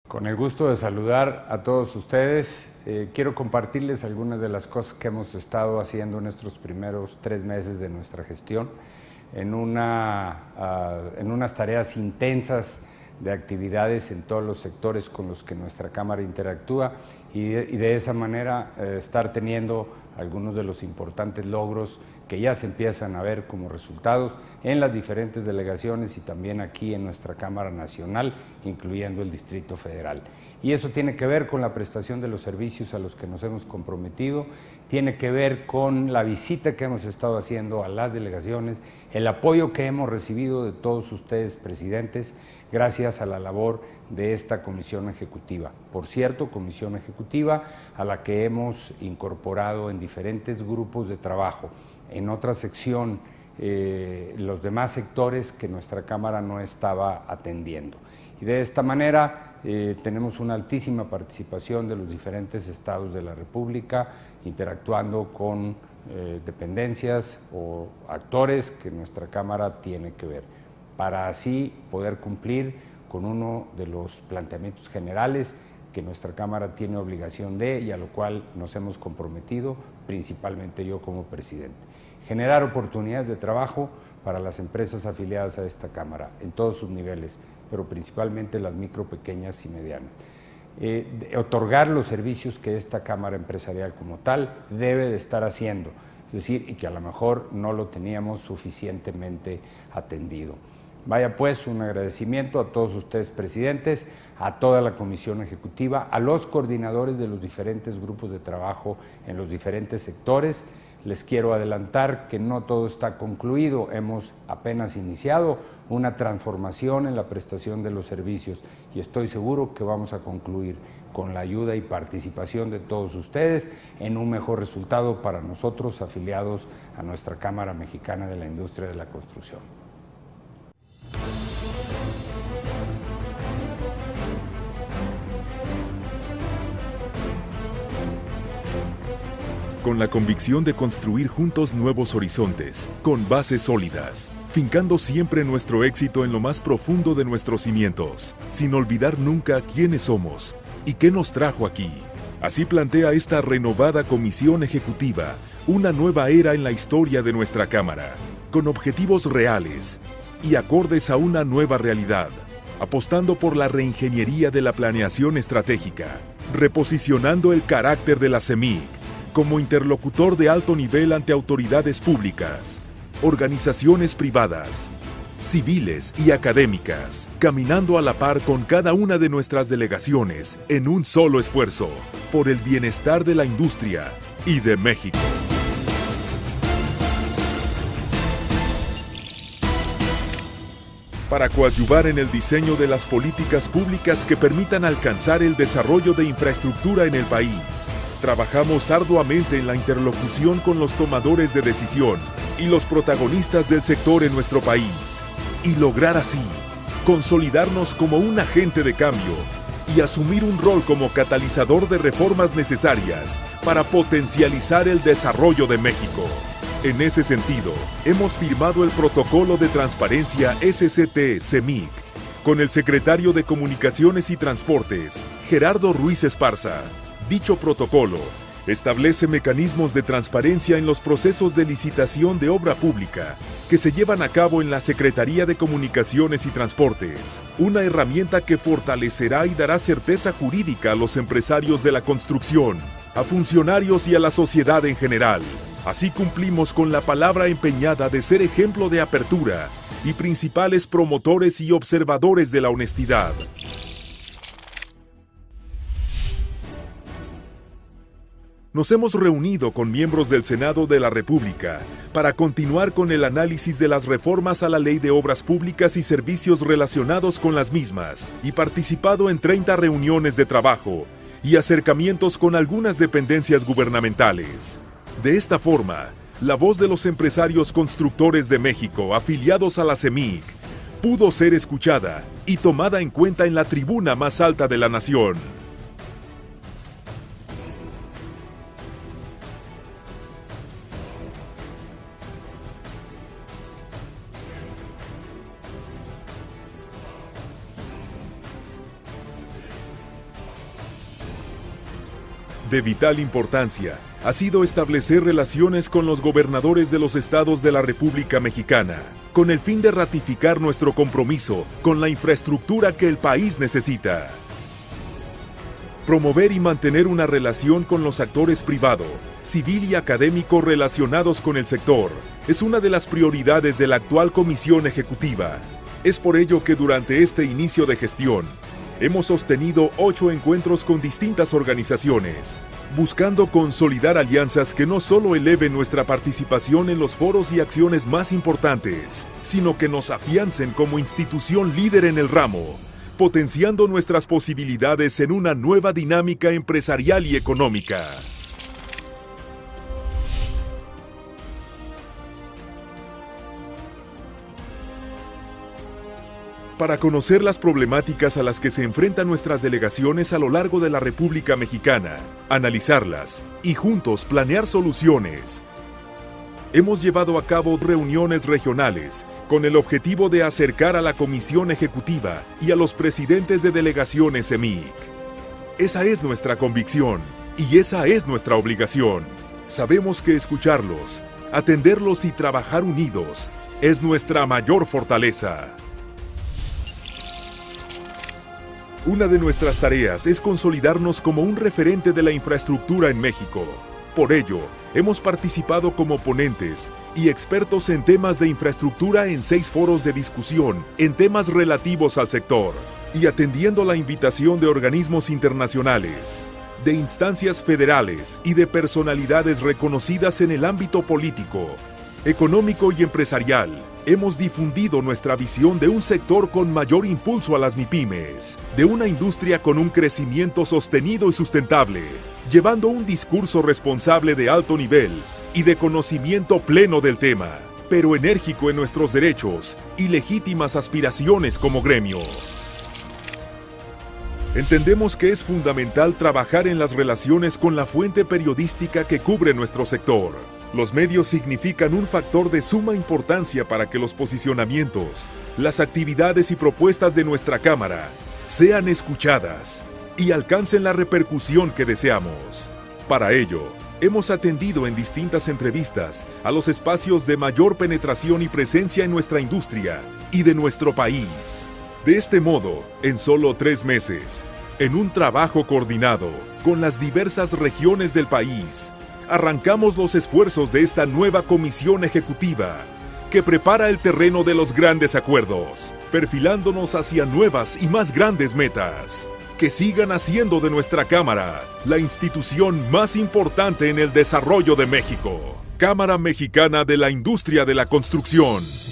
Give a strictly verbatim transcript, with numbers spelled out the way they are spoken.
Con el gusto de saludar a todos ustedes, eh, quiero compartirles algunas de las cosas que hemos estado haciendo en estos primeros tres meses de nuestra gestión, en, una, uh, en unas tareas intensas de actividades en todos los sectores con los que nuestra Cámara interactúa y de, y de esa manera eh, estar teniendo algunos de los importantes logros que ya se empiezan a ver como resultados en las diferentes delegaciones y también aquí en nuestra Cámara Nacional, incluyendo el Distrito Federal. Y eso tiene que ver con la prestación de los servicios a los que nos hemos comprometido, tiene que ver con la visita que hemos estado haciendo a las delegaciones, el apoyo que hemos recibido de todos ustedes, presidentes, gracias a la labor de esta Comisión Ejecutiva. Por cierto, Comisión Ejecutiva a la que hemos incorporado en diferentes grupos de trabajo. En otra sección, eh, los demás sectores que nuestra Cámara no estaba atendiendo. Y de esta manera eh, tenemos una altísima participación de los diferentes estados de la República, interactuando con eh, dependencias o actores que nuestra Cámara tiene que ver, para así poder cumplir con uno de los planteamientos generales que nuestra Cámara tiene obligación de y a lo cual nos hemos comprometido, principalmente yo como presidente. Generar oportunidades de trabajo para las empresas afiliadas a esta Cámara, en todos sus niveles, pero principalmente las micro, pequeñas y medianas. Eh, otorgar los servicios que esta Cámara empresarial como tal debe de estar haciendo, es decir, y que a lo mejor no lo teníamos suficientemente atendido. Vaya pues un agradecimiento a todos ustedes, presidentes, a toda la Comisión Ejecutiva, a los coordinadores de los diferentes grupos de trabajo en los diferentes sectores. Les quiero adelantar que no todo está concluido, hemos apenas iniciado una transformación en la prestación de los servicios y estoy seguro que vamos a concluir con la ayuda y participación de todos ustedes en un mejor resultado para nosotros afiliados a nuestra Cámara Mexicana de la Industria de la Construcción. Con la convicción de construir juntos nuevos horizontes, con bases sólidas, fincando siempre nuestro éxito en lo más profundo de nuestros cimientos, sin olvidar nunca quiénes somos y qué nos trajo aquí. Así plantea esta renovada Comisión Ejecutiva una nueva era en la historia de nuestra Cámara, con objetivos reales y acordes a una nueva realidad, apostando por la reingeniería de la planeación estratégica, reposicionando el carácter de la CEMIC como interlocutor de alto nivel ante autoridades públicas, organizaciones privadas, civiles y académicas, caminando a la par con cada una de nuestras delegaciones en un solo esfuerzo por el bienestar de la industria y de México. Para coadyuvar en el diseño de las políticas públicas que permitan alcanzar el desarrollo de infraestructura en el país, trabajamos arduamente en la interlocución con los tomadores de decisión y los protagonistas del sector en nuestro país, y lograr así consolidarnos como un agente de cambio y asumir un rol como catalizador de reformas necesarias para potencializar el desarrollo de México. En ese sentido, hemos firmado el Protocolo de Transparencia S C T-CEMIC con el secretario de Comunicaciones y Transportes, Gerardo Ruiz Esparza. Dicho protocolo establece mecanismos de transparencia en los procesos de licitación de obra pública que se llevan a cabo en la Secretaría de Comunicaciones y Transportes, una herramienta que fortalecerá y dará certeza jurídica a los empresarios de la construcción, a funcionarios y a la sociedad en general. Así cumplimos con la palabra empeñada de ser ejemplo de apertura y principales promotores y observadores de la honestidad. Nos hemos reunido con miembros del Senado de la República para continuar con el análisis de las reformas a la Ley de Obras Públicas y servicios relacionados con las mismas y participado en treinta reuniones de trabajo y acercamientos con algunas dependencias gubernamentales. De esta forma, la voz de los empresarios constructores de México afiliados a la CEMIC pudo ser escuchada y tomada en cuenta en la tribuna más alta de la nación. De vital importancia ha sido establecer relaciones con los gobernadores de los estados de la República Mexicana, con el fin de ratificar nuestro compromiso con la infraestructura que el país necesita. Promover y mantener una relación con los actores privado, civil y académico relacionados con el sector es una de las prioridades de la actual Comisión Ejecutiva. Es por ello que durante este inicio de gestión, hemos sostenido ocho encuentros con distintas organizaciones, buscando consolidar alianzas que no solo eleven nuestra participación en los foros y acciones más importantes, sino que nos afiancen como institución líder en el ramo, potenciando nuestras posibilidades en una nueva dinámica empresarial y económica. Para conocer las problemáticas a las que se enfrentan nuestras delegaciones a lo largo de la República Mexicana, analizarlas y juntos planear soluciones, hemos llevado a cabo reuniones regionales con el objetivo de acercar a la Comisión Ejecutiva y a los presidentes de delegaciones E M I C. Esa es nuestra convicción y esa es nuestra obligación. Sabemos que escucharlos, atenderlos y trabajar unidos es nuestra mayor fortaleza. Una de nuestras tareas es consolidarnos como un referente de la infraestructura en México. Por ello, hemos participado como ponentes y expertos en temas de infraestructura en seis foros de discusión en temas relativos al sector, y atendiendo la invitación de organismos internacionales, de instancias federales y de personalidades reconocidas en el ámbito político, económico y empresarial. Hemos difundido nuestra visión de un sector con mayor impulso a las MIPYMES, de una industria con un crecimiento sostenido y sustentable, llevando un discurso responsable de alto nivel y de conocimiento pleno del tema, pero enérgico en nuestros derechos y legítimas aspiraciones como gremio. Entendemos que es fundamental trabajar en las relaciones con la fuente periodística que cubre nuestro sector. Los medios significan un factor de suma importancia para que los posicionamientos, las actividades y propuestas de nuestra Cámara sean escuchadas y alcancen la repercusión que deseamos. Para ello, hemos atendido en distintas entrevistas a los espacios de mayor penetración y presencia en nuestra industria y de nuestro país. De este modo, en solo tres meses, en un trabajo coordinado con las diversas regiones del país, arrancamos los esfuerzos de esta nueva Comisión Ejecutiva, que prepara el terreno de los grandes acuerdos, perfilándonos hacia nuevas y más grandes metas, que sigan haciendo de nuestra Cámara la institución más importante en el desarrollo de México. Cámara Mexicana de la Industria de la Construcción.